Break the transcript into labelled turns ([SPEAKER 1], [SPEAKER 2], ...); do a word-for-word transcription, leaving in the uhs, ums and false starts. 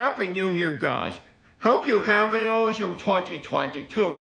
[SPEAKER 1] Happy New Year, guys. Hope you have an awesome twenty twenty-two.